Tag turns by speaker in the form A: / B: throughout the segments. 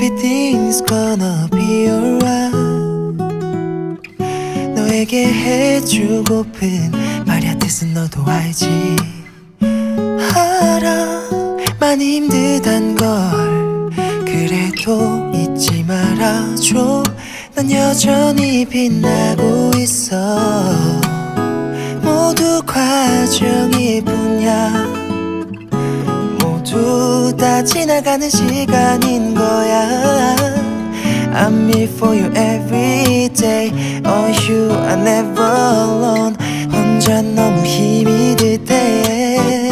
A: Everything's gonna be alright. 너에게 해주고픈 말야 뜻은 너도 알지. 알아 많이 힘들단 걸. 그래도 잊지 말아줘. 난 여전히 빛나고 있어. 모두 과정일 뿐이야. 모두 다 지나가는 시간인 거야. I'm here for you every day. Oh, you are never alone. 혼자 너무 힘이 들 때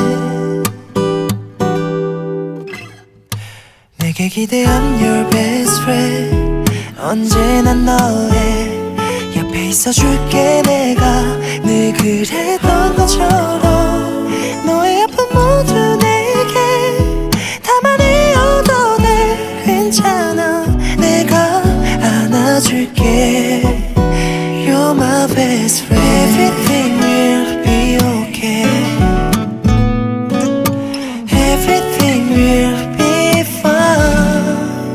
A: 내게 기대 I'm your best friend. 언제나 너의 옆에 있어줄게. 내가 늘 그랬던 것처럼 너의 아픔 모두 내게 담아내어도 돼. 괜찮아 내가 안아줄게. You're my best friend. Everything will be okay. Everything will be fine.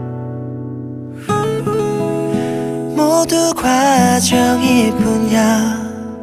A: 모두 과정일 뿐이야.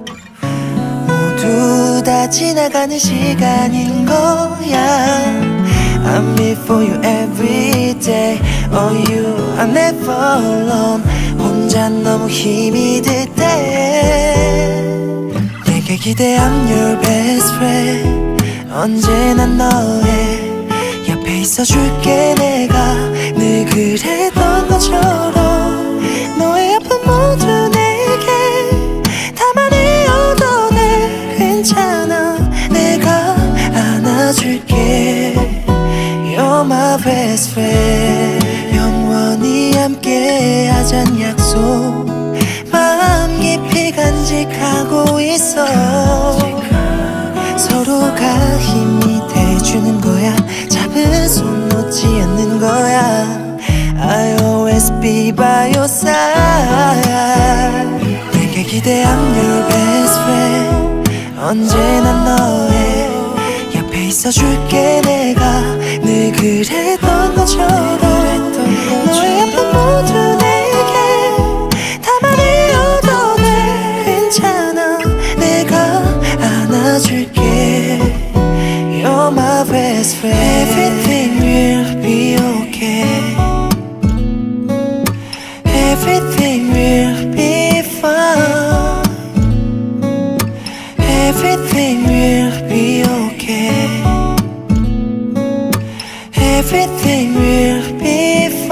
A: 모두 다 지나가는 시간인 거야. I'm here for you every day. Oh, you are never alone. 혼자 너무 힘이 들 때 내게 기대 I'm your best friend. 언제나 너의 옆에 있어줄게. 내가 늘 그랬던 것처럼 너의 아픔 모두 내게 담아내어도 돼. 괜찮아 내가 안아줄게. You're my best friend. 영원히 함께 하잔 약속 마음 깊이 간직하고 있어. 서로가 힘이 돼주는 거야. 잡은 손 놓지 않는 거야. I always be by your side. 내게 기대 I'm your best friend. 언제나 너의 옆에 있어줄게. 내가 늘 그랬던 것처럼 너의 아픔 모두 내게 담아내어도 돼. 괜찮아 내가 안아줄게. You're my best friend. Everything will be okay. Everything will be fine. Everything will be okay. Everything will be fine.